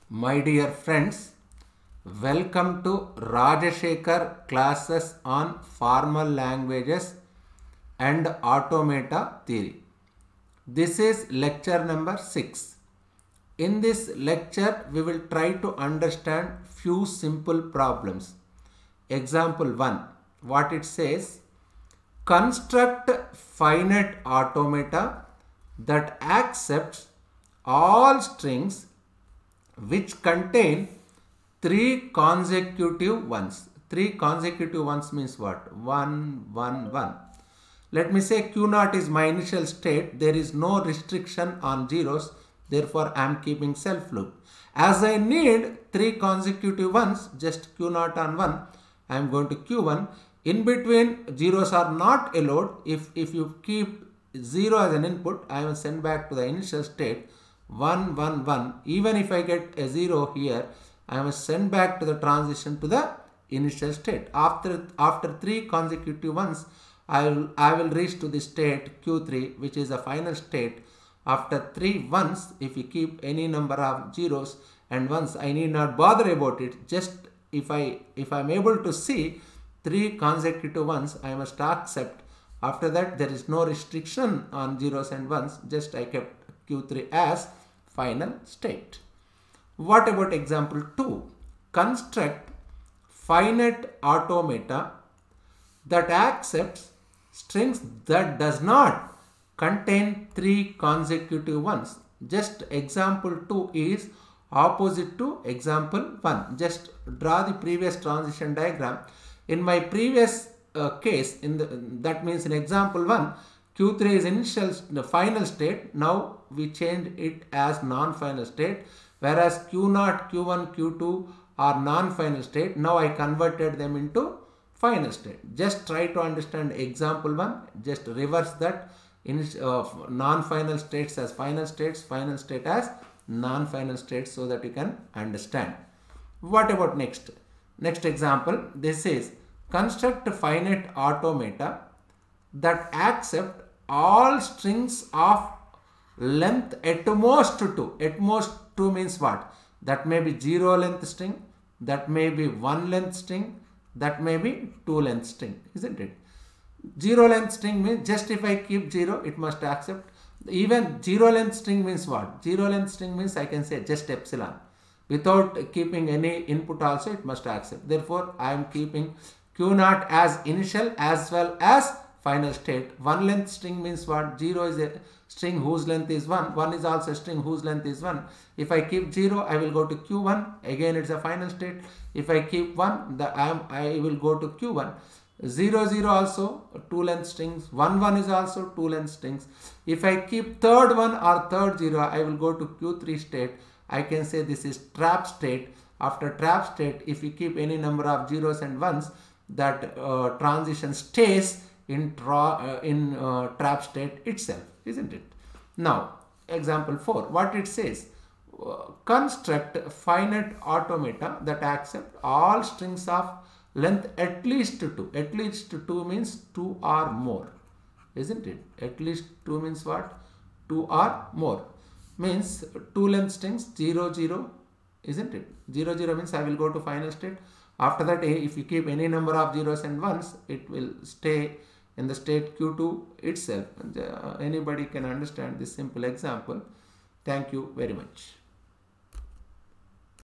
My dear friends, welcome to Rajashekhar classes on formal languages and automata theory. This is lecture number 6. In this lecture, we will try to understand few simple problems. Example 1, what it says: construct finite automata that accepts all strings which contain 3 consecutive ones. 3 consecutive ones means what? 1, 1, 1. Let me say Q0 is my initial state. There is no restriction on zeros. Therefore, I am keeping self loop. As I need 3 consecutive ones, just Q0 on 1, I am going to Q1. In between, zeros are not allowed. If you keep 0 as an input, I will send back to the initial state 1, 1, 1. Even if I get a 0 here, I must send back to the transition to the initial state. After 3 consecutive ones, I will reach to the state Q3, which is the final state. After 3 ones, if you keep any number of zeros and ones, I need not bother about it. Just if I am able to see 3 consecutive ones, I must accept. After that, there is no restriction on zeros and ones. Just I kept Q3 as final state. What about example 2? Construct finite automata that accepts strings that does not contain 3 consecutive ones. Just example 2 is opposite to example 1. Just draw the previous transition diagram. In my previous case, that means in example 1, Q3 is the final state. Now we changed it as non-final state, whereas Q0, Q1, Q2 are non-final state. Now I converted them into final state. Just try to understand example 1. Just reverse that in non-final states as final states, final state as non-final states, so that you can understand. What about next? Next example, this is construct finite automata that accept all strings of length at most 2. At most 2 means what? That may be 0 length string, that may be 1 length string, that may be 2 length string, isn't it? 0 length string means just if I keep 0, it must accept. Even 0 length string means what? 0 length string means I can say just epsilon. Without keeping any input also, it must accept. Therefore, I am keeping Q0 as initial as well as final state. 1 length string means what? 0 is a string whose length is 1. 1 is also a string whose length is 1. If I keep 0, I will go to Q1. Again, it's a final state. If I keep 1, I will go to Q1. 0, 0 also 2 length strings. 1, 1 is also 2 length strings. If I keep third 1 or third 0, I will go to Q3 state. I can say this is trap state. After trap state, if you keep any number of zeros and ones, that transition stays in trap state itself, isn't it? Now, example 4, what it says: construct finite automata that accept all strings of length at least 2. At least 2 means 2 or more, isn't it? At least 2 means what? 2 or more. Means 2 length strings, 0, 0, isn't it? 0, 0 means I will go to final state. After that, if you keep any number of zeros and ones, it will stay in the state Q2 itself. Anybody can understand this simple example. Thank you very much.